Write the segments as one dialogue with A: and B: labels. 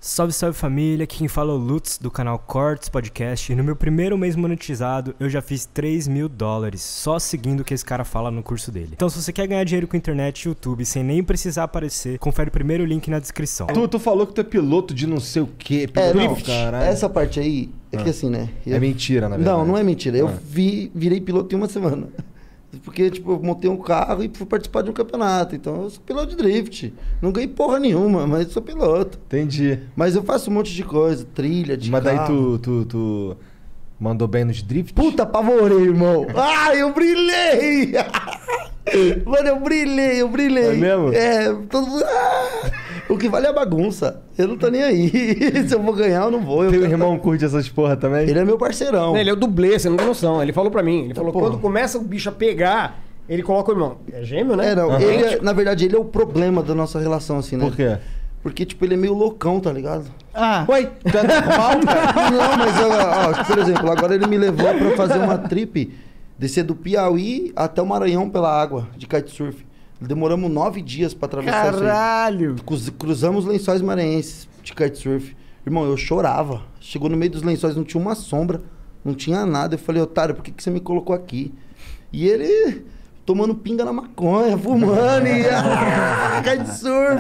A: Salve, salve família, aqui quem fala é o Lutz do canal Cortes Podcast e no meu primeiro mês monetizado eu já fiz $3.000 só seguindo o que esse cara fala no curso dele. Então se você quer ganhar dinheiro com internet e YouTube sem nem precisar aparecer, confere o primeiro link na descrição.
B: Tu falou que tu é piloto de não sei o que,
C: não, essa parte aí é que assim, né?
B: É mentira, na verdade.
C: Não é mentira. Eu virei piloto em uma semana. Porque, tipo, eu montei um carro e fui participar de um campeonato. Então, eu sou piloto de drift. Não ganhei porra nenhuma, mas sou piloto.
B: Entendi.
C: Mas eu faço um monte de coisa, trilha, de
B: Mas daí
C: carro.
B: tu mandou bem nos drifts?
C: Puta, apavorei, irmão. Eu brilhei! Mano, eu brilhei.
B: É mesmo?
C: É, todo mundo... O que vale é a bagunça. Eu não tô nem aí. Se eu vou ganhar, eu não vou.
B: Teu irmão curte essas porra também?
C: Ele é meu parceirão.
D: Ele é o dublê, você não tem noção. Ele falou pra mim. Ele falou,
C: porra.
D: quando começa o bicho a pegar, ele coloca o irmão. É gêmeo, né?
C: Não. Ele, na verdade, ele é o problema da nossa relação, assim, né?
B: Por quê?
C: Porque, tipo, ele é meio loucão, tá ligado?
B: Ué, tu é normal, cara?
C: Não, mas, por exemplo, agora ele me levou pra fazer uma trip, descer do Piauí até o Maranhão pela água, de kitesurf. Demoramos 9 dias pra atravessar isso aí.
B: Caralho!
C: Cruzamos os lençóis maranhenses de kitesurf. Irmão, eu chorava. Chegou no meio dos lençóis, não tinha uma sombra, não tinha nada. Eu falei, otário, por que você me colocou aqui? E ele tomando pinga na maconha, fumando e kitesurf.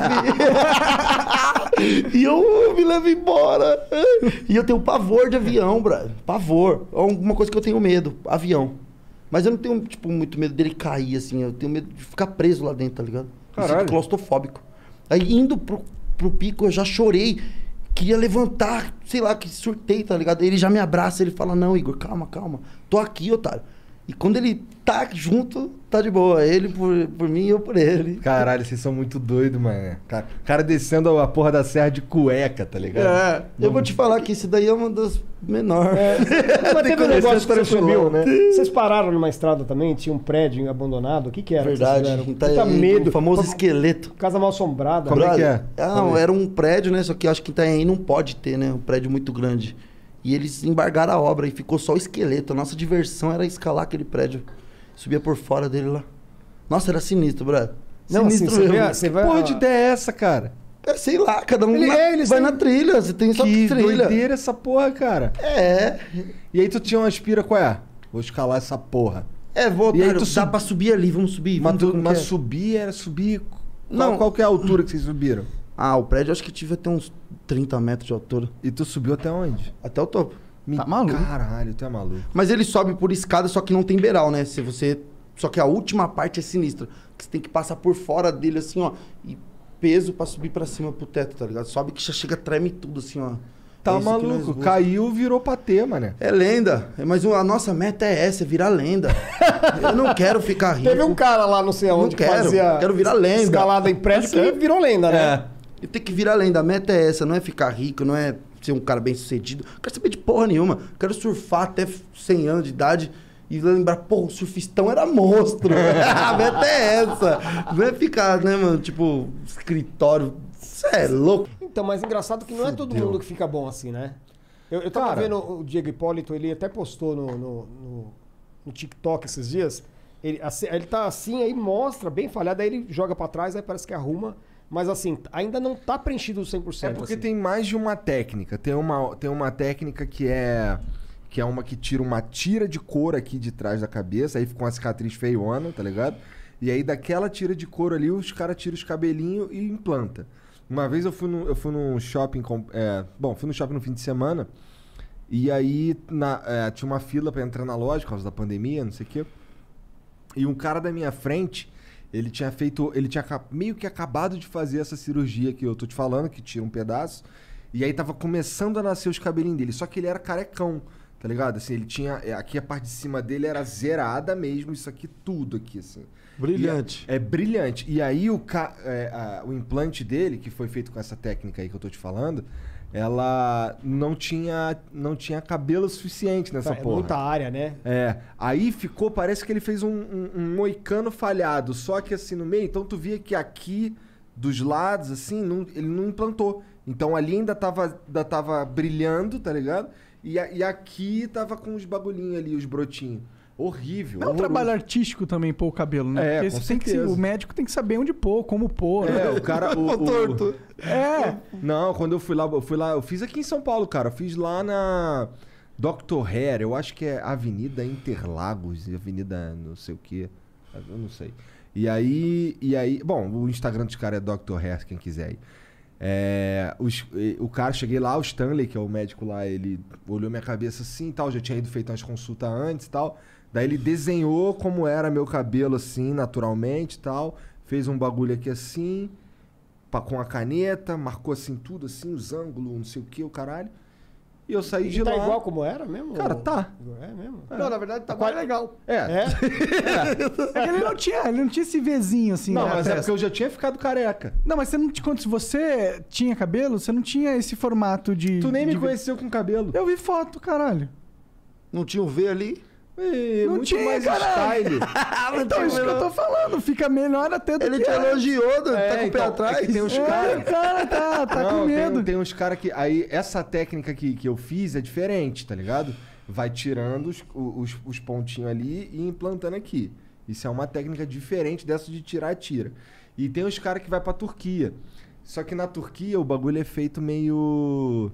C: E eu me levo embora. E eu tenho pavor de avião, brother. Pavor. É uma coisa que eu tenho medo, avião. Mas eu não tenho, tipo, muito medo dele cair, assim. Eu tenho medo de ficar preso lá dentro, tá ligado? Eu
B: Caralho.
C: sinto claustrofóbico. Aí, indo pro pico, eu já chorei. Queria levantar, sei lá, que surtei, tá ligado? Ele já me abraça, ele fala, não, Igor, calma. Tô aqui, otário. E quando ele tá junto, tá de boa. Ele por mim e eu por ele.
B: Caralho, vocês são muito doidos, mano. Cara descendo a porra da serra de cueca, tá ligado?
C: Eu vou te falar que esse daí é uma das menores.
D: Mas teve um negócio que você subiu,
C: né?
D: Vocês pararam numa estrada também, tinha um prédio abandonado. O que era?
C: Verdade.
D: Que vocês
C: Tá
D: fizeram? Puta medo.
C: O famoso esqueleto.
D: Casa mal assombrada.
B: Como é que é?
C: Não, era um prédio, né? Só que acho que Itaém não pode ter, né? Um prédio muito grande. E eles embargaram a obra e ficou só o esqueleto. A nossa diversão era escalar aquele prédio. Subia por fora dele lá. Nossa, era sinistro, brother.
D: Não,
C: Sinistro
D: assim,
C: mesmo.
D: você vai...
B: Porra de ideia é essa, cara?
C: Sei lá, cada um
D: Eles
C: vai
D: têm-
C: na trilha. Você tem só
B: Que
C: trilha.
B: doideira essa porra, cara.
C: É.
B: E aí tu tinha uma aspira, qual é? Vou escalar essa porra.
C: Vou,
B: E aí
C: otário,
B: tu
C: dá pra subir ali, vamos subir.
B: Mas,
C: Vamos ver como que é.
B: subir era subir...
C: Não.
B: Qual que é a altura que vocês subiram?
C: O prédio acho que tive até uns 30 metros de altura.
B: E tu subiu até onde?
C: Até o topo.
B: Tá maluco? Caralho, tu é maluco.
C: Mas ele sobe por escada, só que não tem beiral, né? Se você... Só que a última parte é sinistra. Que você tem que passar por fora dele, assim, ó. E peso pra subir pra cima pro teto, tá ligado? Sobe que já chega, treme tudo, assim, ó.
B: Tá
C: É isso que nós
B: maluco.
C: buscamos.
B: Caiu, virou patê, mané.
C: É lenda. Mas a nossa meta é essa, é virar lenda. Eu não quero ficar rico.
D: Teve um cara lá, não sei aonde,
C: Não quero, quero virar lenda.
D: escalada em prédio que virou lenda, né?
C: Eu tenho que virar lenda. A meta é essa, não é ficar rico, não é ser um cara bem sucedido. Não quero saber de porra nenhuma. Quero surfar até 100 anos de idade e lembrar, pô, o surfistão era monstro. A meta é essa. Não é ficar, né, mano, tipo, escritório. Isso é louco.
D: Então, mas engraçado que não é todo mundo que fica bom assim, né? Eu tava
B: Cara.
D: vendo o Diego Hipólito, ele até postou no TikTok esses dias. Ele tá assim, aí mostra, bem falhado, aí ele joga pra trás, aí parece que arruma. Mas assim, ainda não tá preenchido 100%.
B: É porque
D: assim.
B: tem mais de uma técnica. Tem uma técnica que é uma que tira uma tira de couro aqui de trás da cabeça, aí fica uma cicatriz feiona, tá ligado? E aí daquela tira de couro ali, os caras tiram os cabelinhos e implanta. Uma vez eu fui num shopping, fui no shopping no fim de semana, e aí tinha uma fila pra entrar na loja por causa da pandemia, não sei o quê. E um cara da minha frente, ele tinha meio que acabado de fazer essa cirurgia que eu tô te falando, que tira um pedaço, e aí tava começando a nascer os cabelinhos dele, só que ele era carecão, tá ligado? Assim, ele tinha, aqui a parte de cima dele era zerada mesmo, isso aqui tudo aqui, assim.
C: Brilhante.
B: É brilhante. E aí o implante dele, que foi feito com essa técnica aí que eu tô te falando, ela não tinha cabelo suficiente nessa
D: É
B: porra.
D: muita área, né?
B: Aí ficou, parece que ele fez um moicano falhado, só que assim no meio, então tu via que aqui dos lados, assim, ele não implantou. Então ali ainda tava brilhando, tá ligado? E aqui tava com os bagulhinhos ali, os brotinhos. Horrível.
E: É um trabalho artístico também pôr o cabelo, né?
B: É,
E: Porque
B: com
E: você tem que
B: certeza.
E: o médico tem que saber onde pôr, como pôr.
B: É, o cara...
C: Torto.
E: É.
B: Não, quando eu fui lá, eu fiz aqui em São Paulo, cara. Eu fiz lá na Dr. Hair, eu acho que é Avenida Interlagos, Avenida não sei o quê. Eu não sei. E aí, bom, o Instagram dos caras é Dr. Hair, quem quiser aí. O cara, cheguei lá, o Stanley, que é o médico lá, ele olhou minha cabeça assim e tal, já tinha ido feito umas consultas antes e tal. Daí ele desenhou como era meu cabelo assim, naturalmente e tal. Fez um bagulho aqui assim, com a caneta, marcou assim tudo, assim, os ângulos, não sei o que, o caralho. E eu saí de
D: tá
B: lá.
D: igual como era mesmo?
B: Cara, tá.
D: É mesmo?
C: Não, na verdade tá mais legal.
E: É que ele não tinha esse Vzinho assim.
B: Não,
E: na
B: mas é
E: testa.
B: porque eu já tinha ficado careca.
E: Não, mas você não, quando você tinha cabelo, você não tinha esse formato de...
B: Tu nem me
E: de-
B: conheceu com cabelo.
E: Eu vi foto, caralho.
C: Não tinha um V ali?
E: Não
B: muito
E: tinha,
B: mais
E: caralho.
B: style.
E: Então, isso que eu tô falando. Fica melhor até do
C: Ele
E: que
C: te
E: era.
C: elogiou, tá com o pé
B: então,
C: atrás.
B: é que tem uns
E: É,
B: caras...
E: o cara tá
B: Não,
E: com medo.
B: Tem uns caras que... Aí, essa técnica que eu fiz é diferente, tá ligado? Vai tirando os pontinhos ali e implantando aqui. Isso é uma técnica diferente dessa de tirar e tira. E tem uns caras que vai pra Turquia. Só que na Turquia o bagulho é feito meio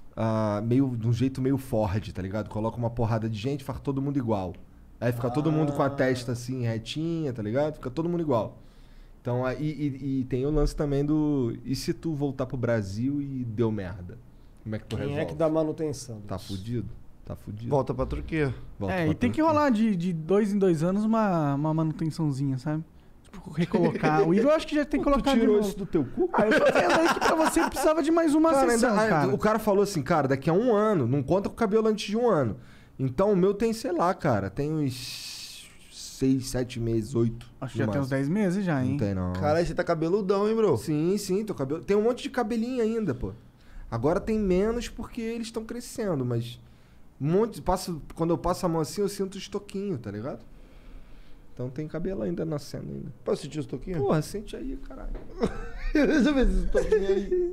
B: de um jeito meio Ford, tá ligado? Coloca uma porrada de gente, faz todo mundo igual. Aí fica todo mundo com a testa assim, retinha, tá ligado? Fica todo mundo igual. Então, e tem o lance também do... E se tu voltar pro Brasil e deu merda? Como é que tu
D: Quem
B: resolve?
D: é que dá manutenção?
B: Tá fudido? Tá fudido.
C: Volta pra Turquia.
B: Volta
E: É,
B: pra
E: e tem que
B: Turquia.
E: rolar de 2 em 2 anos uma manutençãozinha, sabe? Tipo, recolocar. O Igor eu acho que já tem que
B: Tu
E: colocar de
B: tirou
E: novo.
B: isso do teu cu?
E: Ah, eu tô vendo aí que pra você precisava de mais uma
B: Cara,
E: sessão, cara.
B: o cara falou assim, cara, daqui a 1 ano, não conta com o cabelo antes de 1 ano. Então o meu tem, sei lá, cara, tem uns 6, 7 meses, 8.
E: Acho que já tem uns 10 meses já, hein?
B: Não tem, não.
C: Caralho, você tá cabeludão, hein, bro?
B: Sim, teu cabelo. Tem um monte de cabelinho ainda, pô. Agora tem menos porque eles estão crescendo, mas quando eu passo a mão assim, eu sinto os toquinhos, tá ligado? Então tem cabelo ainda nascendo ainda.
C: Posso sentir os toquinhos?
B: Porra, sente aí, caralho.
C: Deixa eu ver esses toquinhos aí.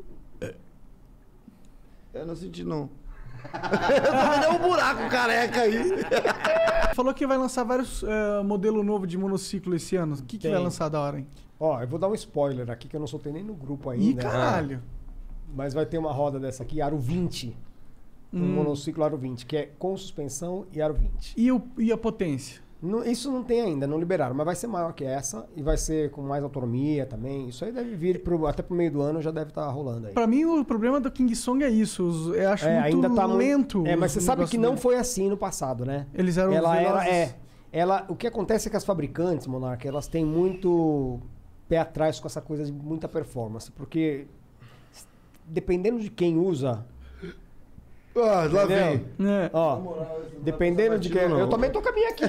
C: Eu não senti, não. Deu um buraco careca aí.
E: Falou que vai lançar vários modelos novos de monociclo esse ano. O que
D: Tem.
E: vai lançar da hora, hein?
D: Ó, eu vou dar um spoiler aqui que eu não soltei nem no grupo
E: Ih,
D: ainda.
E: caralho.
D: Mas vai ter uma roda dessa aqui, aro 20. Um monociclo aro 20, que é com suspensão e aro 20.
E: E a potência?
D: Isso não tem ainda, não liberaram, mas vai ser maior que essa e vai ser com mais autonomia também. Isso aí deve vir até pro meio do ano, já deve estar rolando aí.
E: Pra mim, o problema do King Song é isso. Eu acho muito
D: ainda tá
E: lento.
D: mas você
E: o
D: sabe
E: negócio
D: que não
E: dele.
D: foi assim no passado, né?
E: Eles eram velozes.
D: O que acontece é que as fabricantes, Monark, elas têm muito pé atrás com essa coisa de muita performance, porque dependendo de quem usa,
C: Ah, lá
D: entendeu?
C: vem.
E: É.
D: Ó, dependendo de quem.
C: não.
D: Eu também tô com a minha aqui,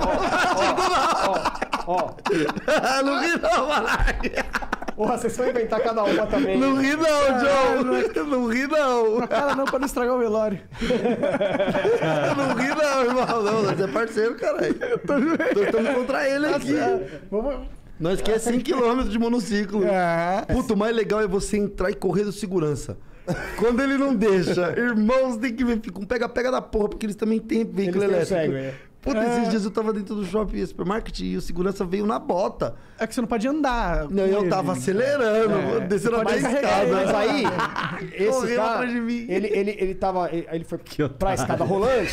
D: ó.
C: Não ri não, Monark.
D: Porra, vocês vão inventar cada uma também.
C: Não ri não, John. Não ri não.
E: Cara, não, pra não estragar o velório.
C: Não ri não, irmão. Não, nós é parceiro, caralho. Tô estamos contra ele aqui. Nós quer 100 km de monociclo. Puta, o mais legal é você entrar e correr do segurança. Quando ele não deixa, irmãos, tem que ver, fica um pega-pega da porra, porque eles também têm veículo
D: Eles
C: elétrico.
D: conseguem,
C: Puta, esses dias eu tava dentro do shopping supermarket e o segurança veio na bota.
E: É que você não pode andar.
C: Não, eu tava acelerando, descendo a
E: pode
C: mais
E: carregar,
C: escada.
D: Mas aí, esse
C: Correu
D: cara,
C: atrás de mim.
D: ele foi pra escada rolante.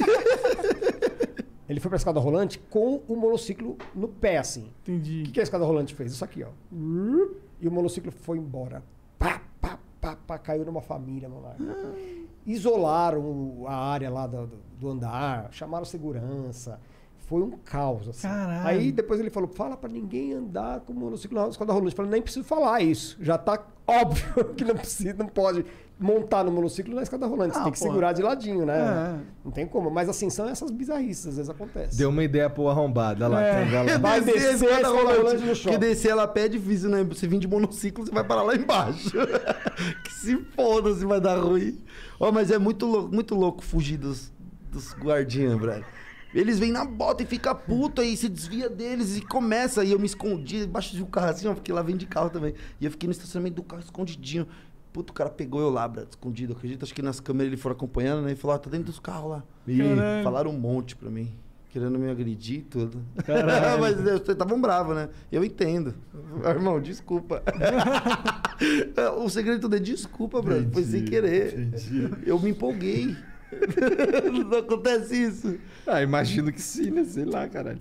D: Ele foi pra escada rolante com o monociclo no pé, assim.
E: Entendi.
D: O que a escada rolante fez? Isso aqui, ó. E o monociclo foi embora. Pá, pá, pá, pá, caiu numa família, Monarca. Isolaram a área lá do andar, chamaram segurança. Foi um caos, assim.
E: Caralho.
D: Aí depois ele falou, fala pra ninguém andar com o monociclo na escada rolante. Eu falei, nem preciso falar isso. Já tá óbvio que não pode montar no monociclo na escada rolante. Você tem que segurar de ladinho, né? Não tem como. Mas assim, são essas bizarrices, às vezes acontece.
B: Deu uma ideia pro arrombado. Olha lá, tem galera.
D: Vai descer a escada rolante no shopping.
C: Porque descer ela a pé é difícil, né? Você vir de monociclo, você vai parar lá embaixo. Que se foda se vai dar ruim. Ó, mas é muito louco fugir dos guardinhas, brother. Eles vêm na bota e fica puto, aí você desvia deles e começa. E eu me escondi embaixo do carro assim, ó, porque lá vem de carro também. E eu fiquei no estacionamento do carro escondidinho. Puto, o cara pegou eu lá, brother, escondido. Acredito, acho que nas câmeras ele foram acompanhando, né? E falou, ó, tá dentro dos carros lá.
B: Ih,
E: Caralho.
C: Falaram um monte pra mim. querendo me agredir e tudo.
A: Caralho.
C: Mas vocês estavam bravos, né? Eu entendo. Irmão, desculpa. O segredo de tudo é desculpa, brother. Foi sem querer. Eu me empolguei. Não acontece isso.
B: Ah, imagino que sim, né? Sei lá, caralho.